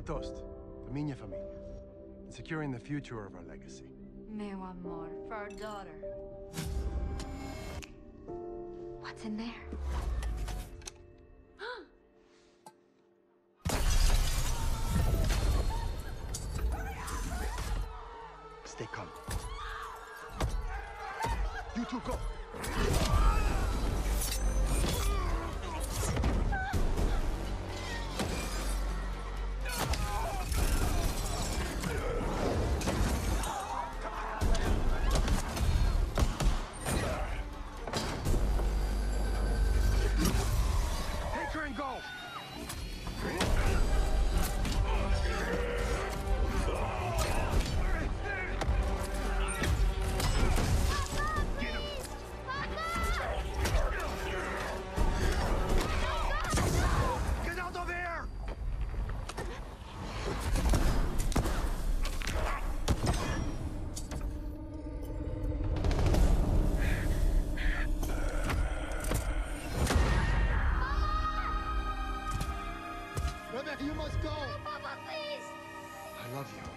A toast for minha família. And securing the future of our legacy. Meu amor, for our daughter. What's in there? Stay calm. You two go. Take her and go. Get out of here! Rebecca, you must go! Papa, please! I love you.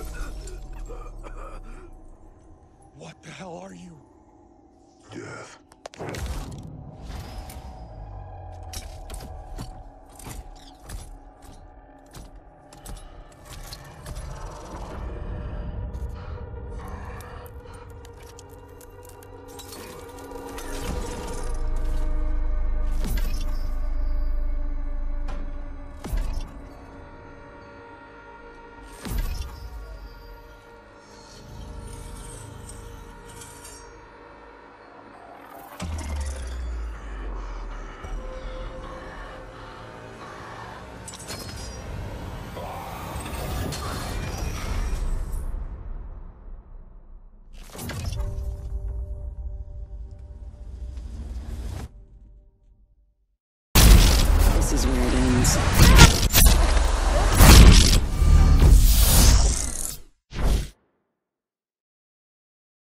What the hell are you? Death.